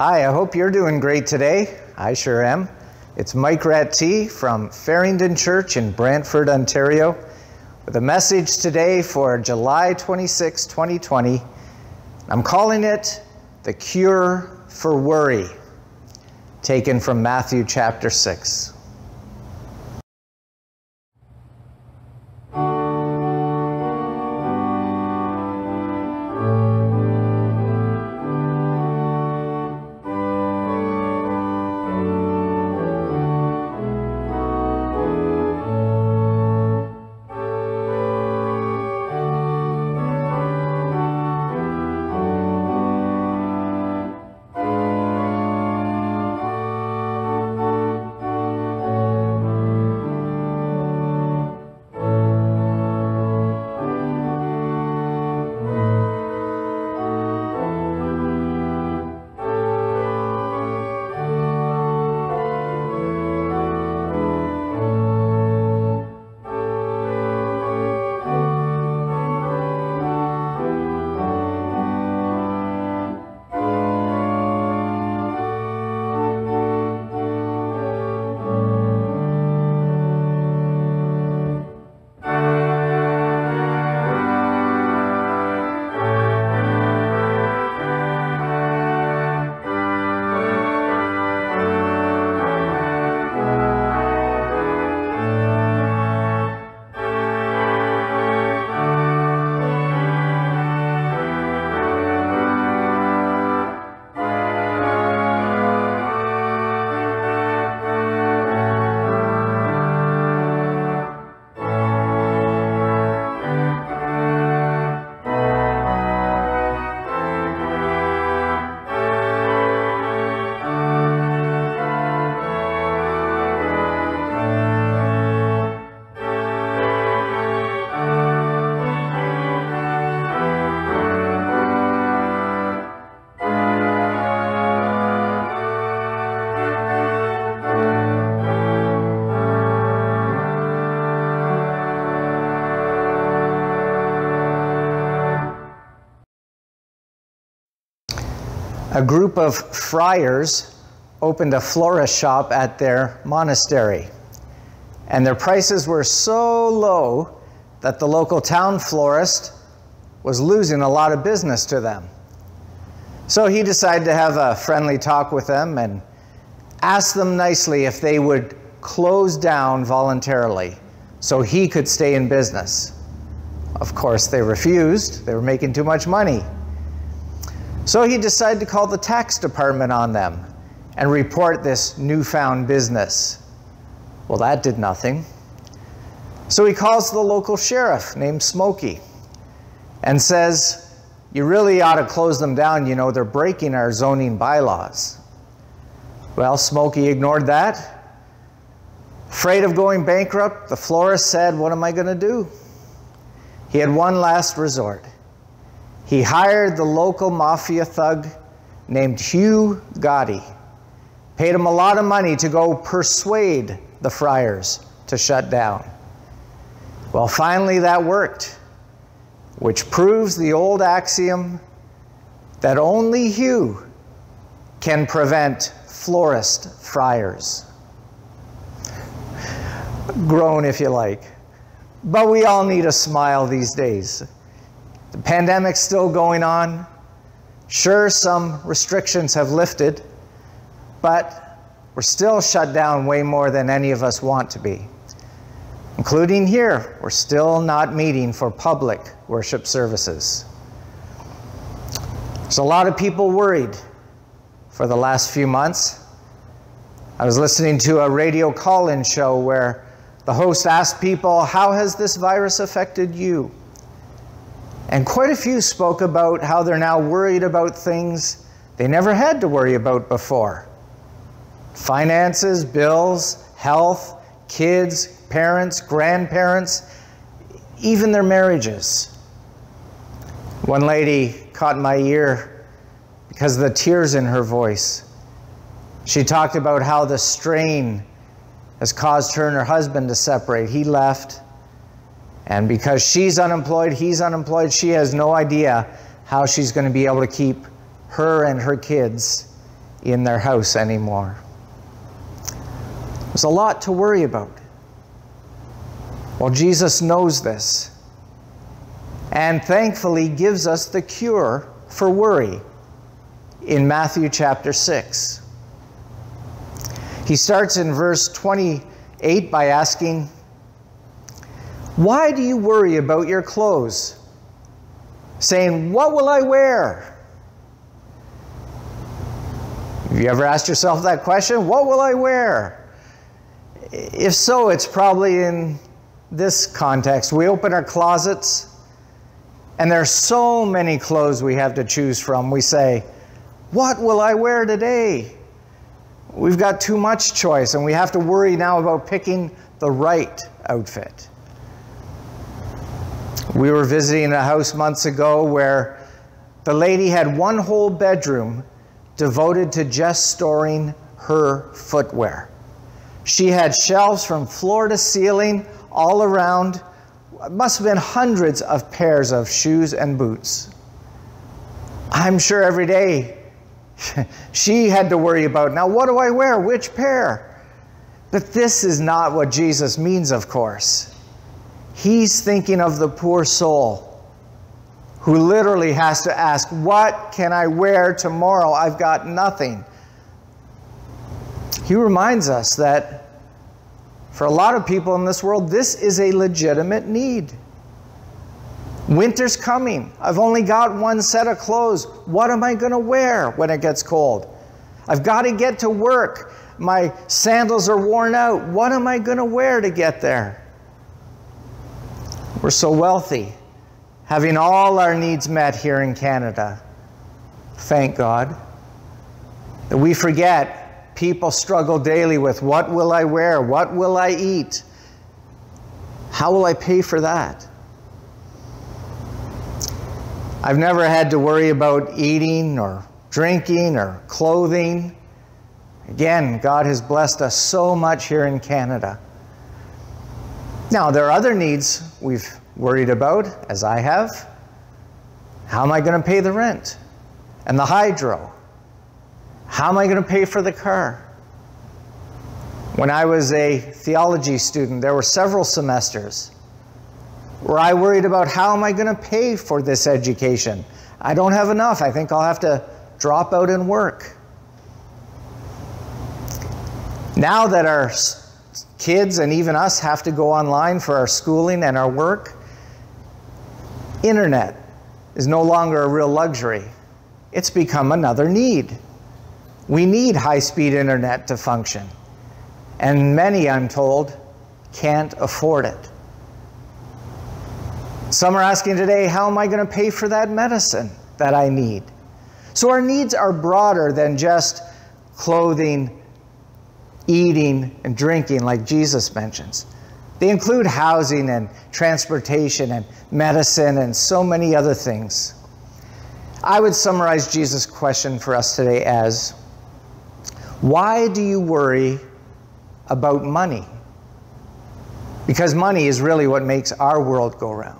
Hi, I hope you're doing great today. I sure am. It's Mike Rattee from Farringdon Church in Brantford, Ontario, with a message today for July 26, 2020. I'm calling it The Cure for Worry, taken from Matthew chapter 6. A group of friars opened a florist shop at their monastery, and their prices were so low that the local town florist was losing a lot of business to them. So he decided to have a friendly talk with them and ask them nicely if they would close down voluntarily so he could stay in business. Of course, they refused. They were making too much money. So he decided to call the tax department on them and report this newfound business. Well, that did nothing. So he calls the local sheriff named Smokey and says, "You really ought to close them down, you know, they're breaking our zoning bylaws." Well, Smokey ignored that. Afraid of going bankrupt, the florist said, "What am I going to do?" He had one last resort. He hired the local mafia thug named Hugh Gotti, paid him a lot of money to go persuade the friars to shut down. Well, finally that worked, which proves the old axiom that only Hugh can prevent florist friars. Groan if you like. But we all need a smile these days. The pandemic's still going on. Sure, some restrictions have lifted, but we're still shut down way more than any of us want to be. Including here, we're still not meeting for public worship services. There's a lot of people worried for the last few months. I was listening to a radio call-in show where the host asked people, "How has this virus affected you?" And quite a few spoke about how they're now worried about things they never had to worry about before. Finances, bills, health, kids, parents, grandparents, even their marriages. One lady caught my ear because of the tears in her voice. She talked about how the strain has caused her and her husband to separate. He left. And because she's unemployed, he's unemployed, she has no idea how she's going to be able to keep her and her kids in their house anymore. There's a lot to worry about. Well, Jesus knows this, and thankfully gives us the cure for worry in Matthew chapter 6. He starts in verse 28 by asking, "Why do you worry about your clothes, saying, 'What will I wear?'" Have you ever asked yourself that question? What will I wear? If so, it's probably in this context. We open our closets, and there are so many clothes we have to choose from. We say, "What will I wear today?" We've got too much choice, and we have to worry now about picking the right outfit. We were visiting a house months ago where the lady had one whole bedroom devoted to just storing her footwear. She had shelves from floor to ceiling all around. It must have been hundreds of pairs of shoes and boots. I'm sure every day she had to worry about, now what do I wear? Which pair? But this is not what Jesus means, of course. He's thinking of the poor soul who literally has to ask, what can I wear tomorrow? I've got nothing. He reminds us that for a lot of people in this world, this is a legitimate need. Winter's coming. I've only got one set of clothes. What am I going to wear when it gets cold? I've got to get to work. My sandals are worn out. What am I going to wear to get there? We're so wealthy, having all our needs met here in Canada. Thank God. That we forget people struggle daily with, what will I wear? What will I eat? How will I pay for that? I've never had to worry about eating or drinking or clothing. Again, God has blessed us so much here in Canada. Now, there are other needs we've worried about, as I have. How am I going to pay the rent and the hydro? How am I going to pay for the car? When I was a theology student, there were several semesters where I worried about, how am I going to pay for this education? I don't have enough. I think I'll have to drop out and work. Now that our kids and even us have to go online for our schooling and our work, internet is no longer a real luxury. It's become another need. We need high-speed internet to function, and many, I'm told, can't afford it. Some are asking today, how am I going to pay for that medicine that I need? So our needs are broader than just clothing, eating, and drinking, like Jesus mentions. They include housing and transportation and medicine and so many other things. I would summarize Jesus' question for us today as, why do you worry about money? Because money is really what makes our world go round.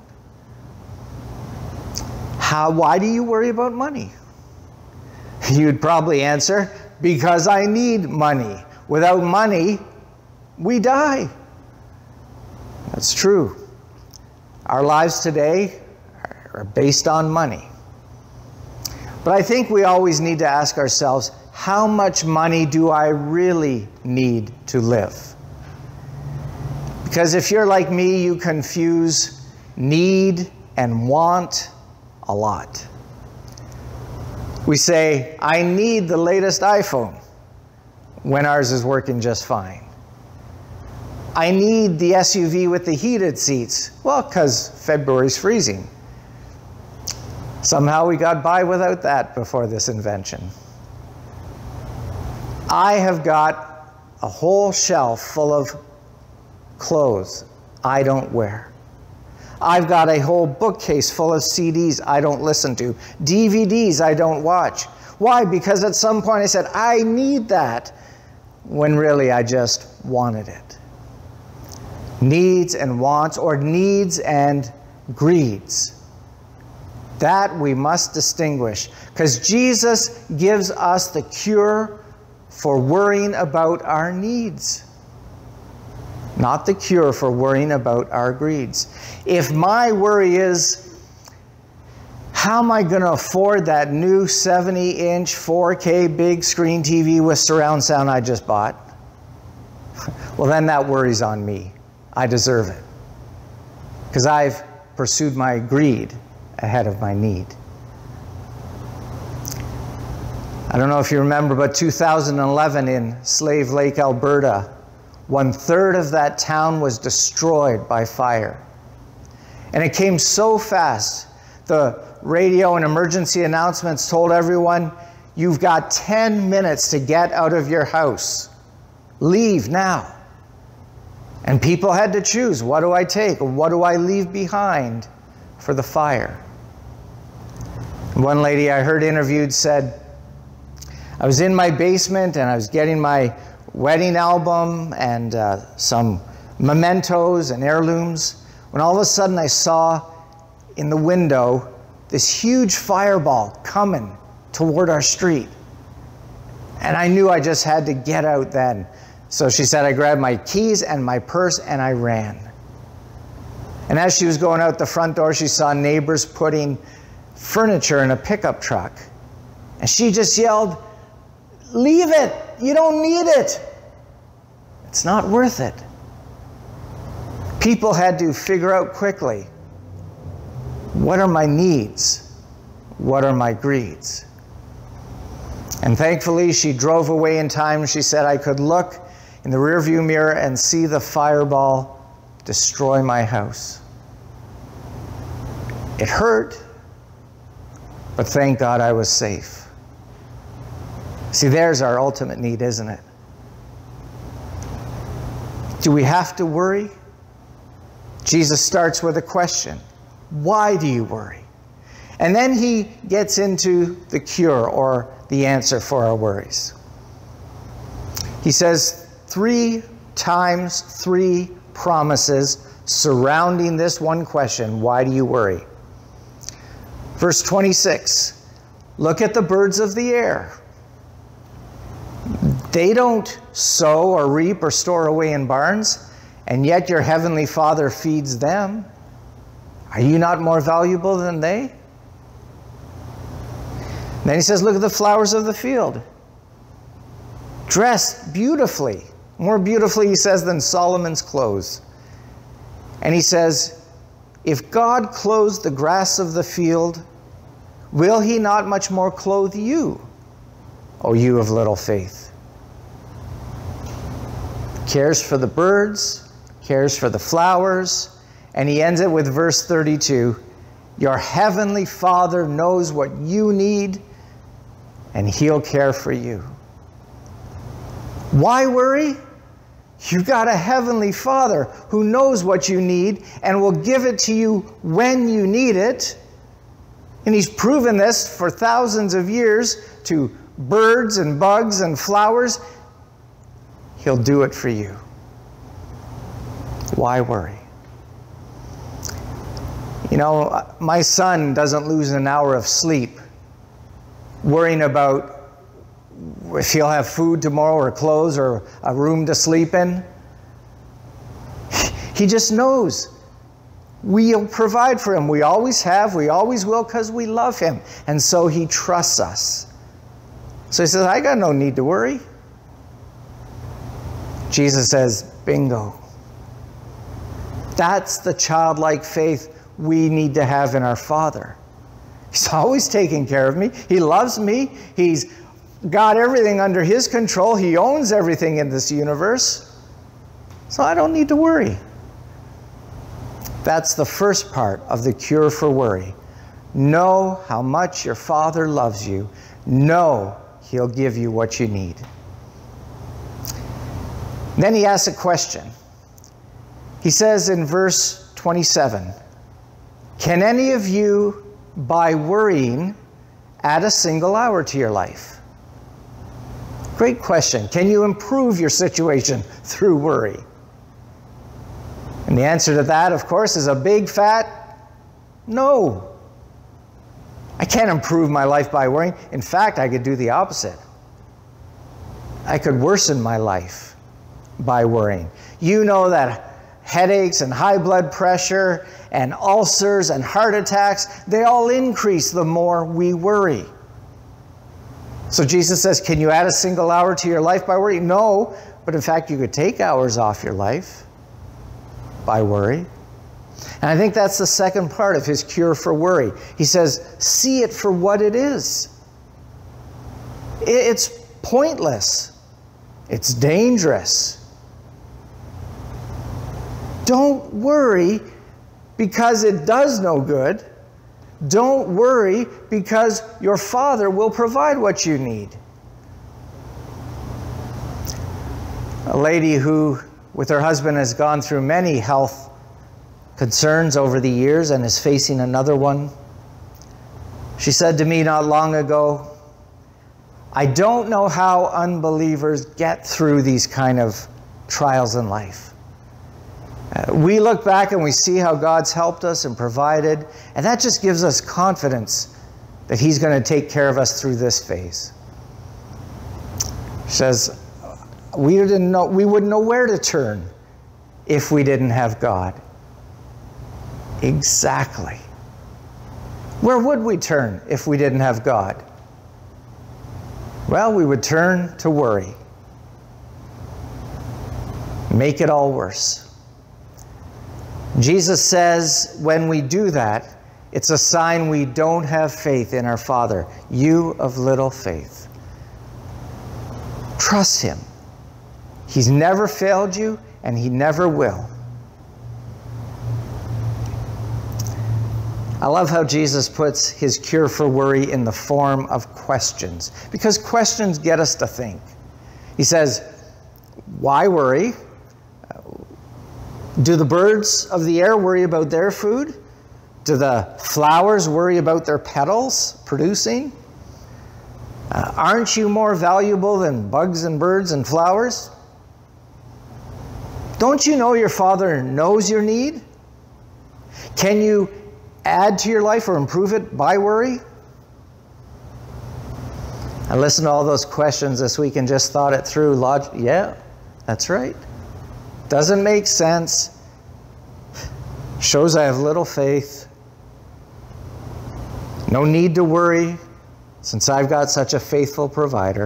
Why do you worry about money? You'd probably answer, because I need money. Without money, we die. That's true. Our lives today are based on money. But I think we always need to ask ourselves, how much money do I really need to live? Because if you're like me, you confuse need and want a lot. We say, I need the latest iPhone, when ours is working just fine. I need the SUV with the heated seats. Well, because February's freezing. Somehow we got by without that before this invention. I have got a whole shelf full of clothes I don't wear. I've got a whole bookcase full of CDs I don't listen to, DVDs I don't watch. Why? Because at some point I said, I need that, when really I just wanted it. Needs and wants, or needs and greeds. That we must distinguish, because Jesus gives us the cure for worrying about our needs, not the cure for worrying about our greeds. If my worry is, how am I going to afford that new 70-inch 4K big screen TV with surround sound I just bought? Well, then that worry's on me. I deserve it, because I've pursued my greed ahead of my need. I don't know if you remember, but 2011 in Slave Lake, Alberta, 1/3 of that town was destroyed by fire. And it came so fast. The radio and emergency announcements told everyone, you've got 10 minutes to get out of your house. Leave now. And people had to choose, what do I take? What do I leave behind for the fire? One lady I heard interviewed said, I was in my basement and I was getting my wedding album and some mementos and heirlooms, when all of a sudden I saw in the window this huge fireball coming toward our street. And I knew I just had to get out then. So she said, I grabbed my keys and my purse and I ran. And as she was going out the front door, she saw neighbors putting furniture in a pickup truck. And she just yelled, leave it, you don't need it. It's not worth it. People had to figure out quickly, what are my needs? What are my greeds? And thankfully, she drove away in time. She said, I could look in the rearview mirror and see the fireball destroy my house. It hurt, but thank God I was safe. See, there's our ultimate need, isn't it? Do we have to worry? Jesus starts with a question. Why do you worry? And then he gets into the cure or the answer for our worries. He says 3 times 3 promises surrounding this one question, why do you worry? Verse 26, look at the birds of the air. They don't sow or reap or store away in barns, and yet your heavenly Father feeds them. Are you not more valuable than they? Then he says, look at the flowers of the field. Dressed beautifully. More beautifully, he says, than Solomon's clothes. And he says, if God clothes the grass of the field, will he not much more clothe you, O you of little faith? Cares for the birds, cares for the flowers, and he ends it with verse 32. Your heavenly Father knows what you need, and he'll care for you. Why worry? You've got a heavenly Father who knows what you need and will give it to you when you need it. And he's proven this for thousands of years to birds and bugs and flowers. He'll do it for you. Why worry? You know, my son doesn't lose an hour of sleep worrying about if he'll have food tomorrow or clothes or a room to sleep in. He just knows we'll provide for him. We always have, we always will, because we love him. And so he trusts us. So he says, I got no need to worry. Jesus says, bingo. That's the childlike faith we need to have in our Father. He's always taking care of me. He loves me. He's got everything under his control. He owns everything in this universe. So I don't need to worry. That's the first part of the cure for worry. Know how much your Father loves you. Know he'll give you what you need. Then he asks a question. He says in verse 27, can any of you, by worrying, add a single hour to your life? Great question. Can you improve your situation through worry? And the answer to that, of course, is a big fat no. I can't improve my life by worrying. In fact, I could do the opposite. I could worsen my life by worrying. You know that headaches and high blood pressure and ulcers and heart attacks, they all increase the more we worry. So Jesus says, can you add a single hour to your life by worry? No, but in fact, you could take hours off your life by worry. And I think that's the second part of his cure for worry. He says, see it for what it is. It's pointless. It's dangerous. Don't worry because it does no good. Don't worry because your Father will provide what you need. A lady who, with her husband, has gone through many health concerns over the years and is facing another one. She said to me not long ago, I don't know how unbelievers get through these kind of trials in life. We look back and we see how God's helped us and provided, and that just gives us confidence that He's going to take care of us through this phase. She says, we wouldn't know where to turn if we didn't have God. Exactly. Where would we turn if we didn't have God? Well, we would turn to worry. Make it all worse. Jesus says when we do that, it's a sign we don't have faith in our Father. You of little faith. Trust Him. He's never failed you, and He never will. I love how Jesus puts His cure for worry in the form of questions, because questions get us to think. He says, why worry? Do the birds of the air worry about their food? Do the flowers worry about their petals producing? Aren't you more valuable than bugs and birds and flowers? Don't you know your Father knows your need? Can you add to your life or improve it by worry? I listened to all those questions this week and just thought it through. Yeah, that's right. Doesn't make sense. Shows I have little faith. No need to worry since I've got such a faithful provider.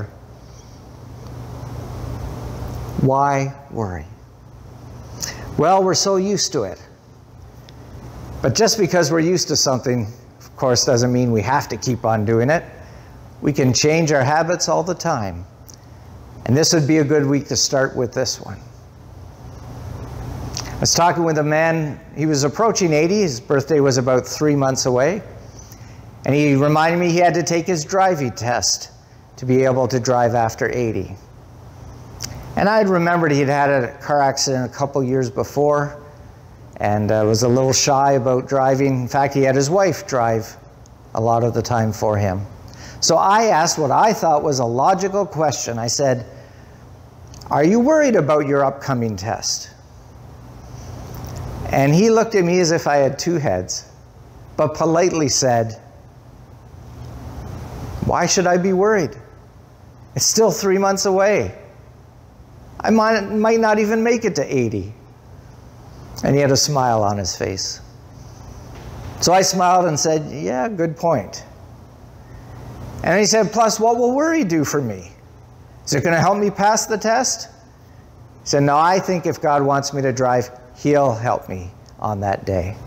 Why worry? Well, we're so used to it. But just because we're used to something, of course, doesn't mean we have to keep on doing it. We can change our habits all the time. And this would be a good week to start with this one. I was talking with a man, he was approaching 80, his birthday was about 3 months away, and he reminded me he had to take his driving test to be able to drive after 80. And I had remembered he'd had a car accident a couple years before, and was a little shy about driving. In fact, he had his wife drive a lot of the time for him. So I asked what I thought was a logical question. I said, are you worried about your upcoming test? And he looked at me as if I had two heads, but politely said, why should I be worried? It's still 3 months away. I might not even make it to 80. And he had a smile on his face. So I smiled and said, yeah, good point. And he said, plus, what will worry do for me? Is it going to help me pass the test? He said, no, I think if God wants me to drive, He'll help me on that day.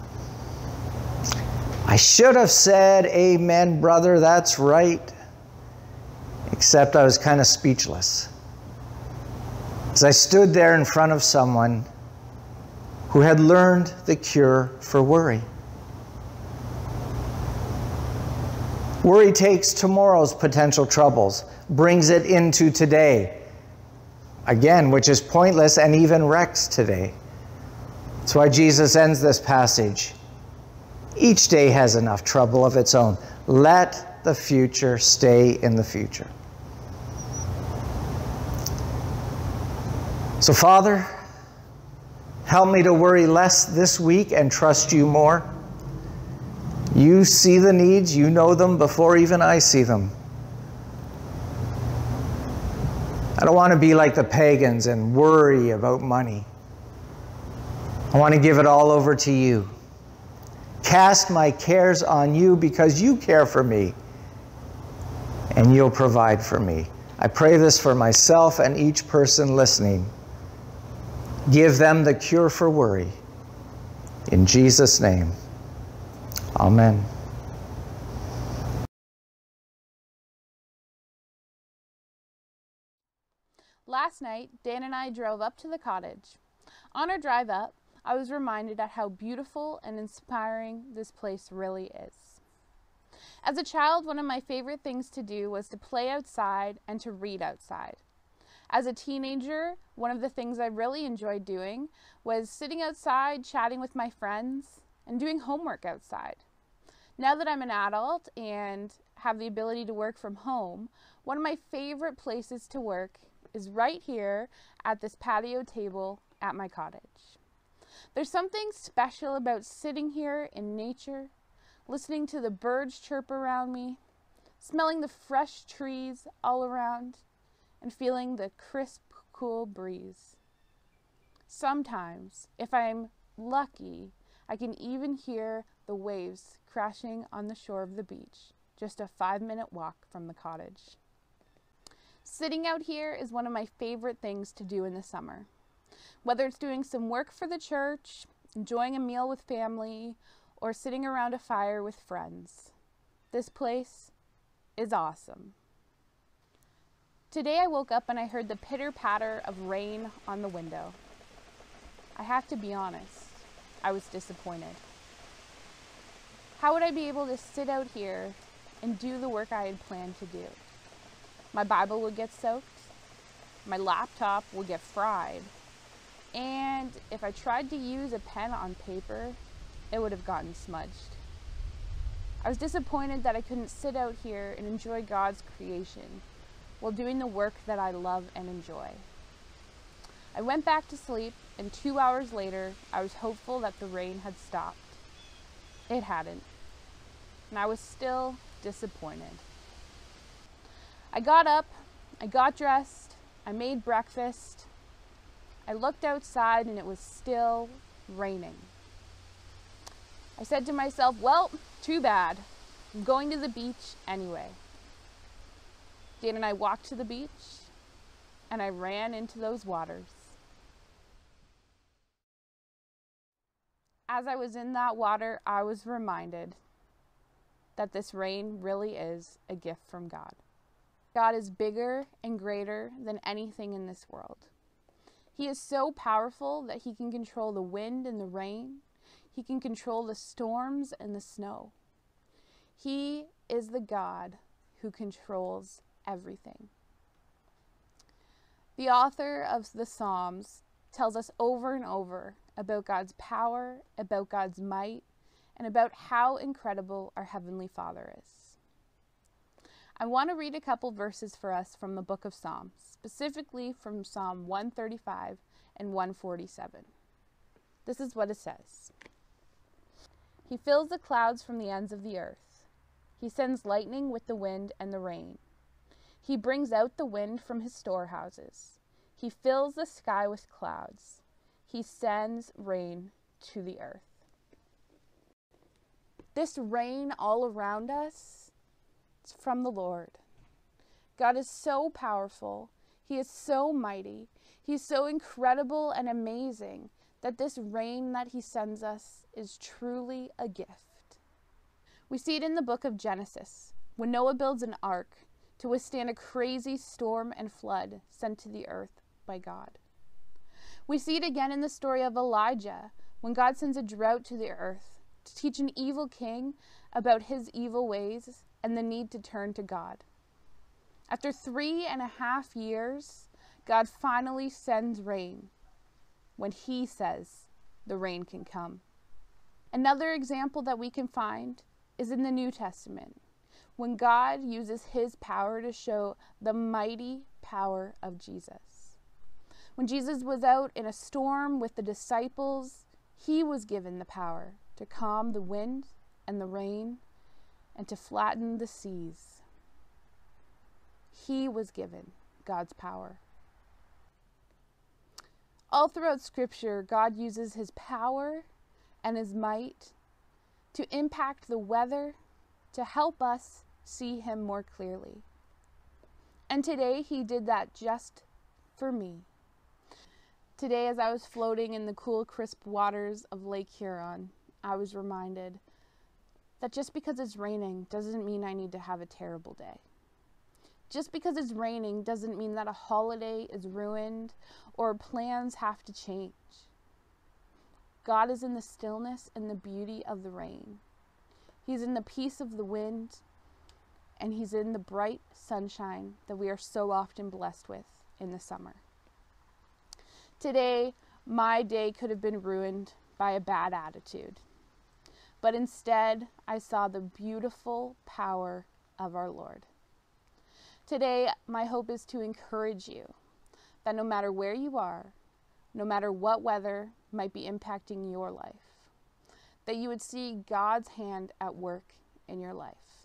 I should have said, amen, brother, that's right. Except I was kind of speechless. As I stood there in front of someone who had learned the cure for worry. Worry takes tomorrow's potential troubles, brings it into today, again, which is pointless and even wrecks today. That's why Jesus ends this passage. Each day has enough trouble of its own. Let the future stay in the future. So, Father, help me to worry less this week and trust You more. You see the needs, you know them before even I see them. I don't want to be like the pagans and worry about money. I want to give it all over to you. Cast my cares on you because you care for me, and you'll provide for me. I pray this for myself and each person listening. Give them the cure for worry. In Jesus' name, amen. Last night, Dan and I drove up to the cottage. On our drive up, I was reminded at how beautiful and inspiring this place really is. As a child, one of my favorite things to do was to play outside and to read outside. As a teenager, one of the things I really enjoyed doing was sitting outside, chatting with my friends, and doing homework outside. Now that I'm an adult and have the ability to work from home, one of my favorite places to work is right here at this patio table at my cottage. There's something special about sitting here in nature, listening to the birds chirp around me, smelling the fresh trees all around, and feeling the crisp, cool breeze. Sometimes, if I'm lucky, I can even hear the waves crashing on the shore of the beach, just a 5-minute walk from the cottage. Sitting out here is one of my favorite things to do in the summer. Whether it's doing some work for the church, enjoying a meal with family, or sitting around a fire with friends. This place is awesome. Today I woke up and I heard the pitter-patter of rain on the window. I have to be honest, I was disappointed. How would I be able to sit out here and do the work I had planned to do? My Bible would get soaked, my laptop would get fried, and if I tried to use a pen on paper, it would have gotten smudged. I was disappointed that I couldn't sit out here and enjoy God's creation while doing the work that I love and enjoy. I went back to sleep, and 2 hours later, I was hopeful that the rain had stopped. It hadn't, and I was still disappointed. I got up, I got dressed, I made breakfast. I looked outside and it was still raining. I said to myself, well, too bad. I'm going to the beach anyway. Dan and I walked to the beach and I ran into those waters. As I was in that water, I was reminded that this rain really is a gift from God. God is bigger and greater than anything in this world. He is so powerful that he can control the wind and the rain. He can control the storms and the snow. He is the God who controls everything. The author of the Psalms tells us over and over about God's power, about God's might, and about how incredible our Heavenly Father is. I want to read a couple verses for us from the book of Psalms, specifically from Psalm 135 and 147. This is what it says. He fills the clouds from the ends of the earth. He sends lightning with the wind and the rain. He brings out the wind from his storehouses. He fills the sky with clouds. He sends rain to the earth. This rain all around us, it's from the Lord. God is so powerful. He is so mighty. He's so incredible and amazing that this rain that he sends us is truly a gift. We see it in the book of Genesis, when Noah builds an ark to withstand a crazy storm and flood sent to the earth by God. We see it again in the story of Elijah, when God sends a drought to the earth to teach an evil king about his evil ways and the need to turn to God. After 3.5 years, God finally sends rain when he says the rain can come. Another example that we can find is in the New Testament, when God uses his power to show the mighty power of Jesus. When Jesus was out in a storm with the disciples, he was given the power to calm the wind and the rain and to flatten the seas. He was given God's power. All throughout Scripture, God uses his power and his might to impact the weather to help us see him more clearly. And today he did that just for me. Today, as I was floating in the cool, crisp waters of Lake Huron, I was reminded that just because it's raining doesn't mean I need to have a terrible day. Just because it's raining doesn't mean that a holiday is ruined or plans have to change. God is in the stillness and the beauty of the rain. He's in the peace of the wind, and he's in the bright sunshine that we are so often blessed with in the summer. Today, my day could have been ruined by a bad attitude, but instead, I saw the beautiful power of our Lord. Today, my hope is to encourage you that no matter where you are, no matter what weather might be impacting your life, that you would see God's hand at work in your life.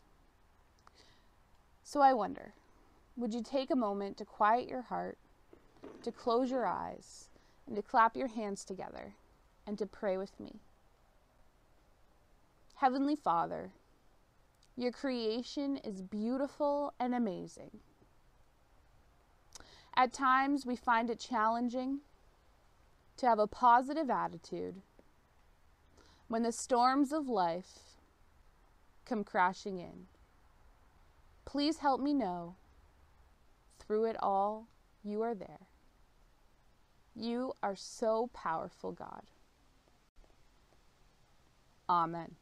So I wonder, would you take a moment to quiet your heart, to close your eyes, and to clap your hands together, and to pray with me? Heavenly Father, your creation is beautiful and amazing. At times, we find it challenging to have a positive attitude when the storms of life come crashing in. Please help me know, through it all, you are there. You are so powerful, God. Amen.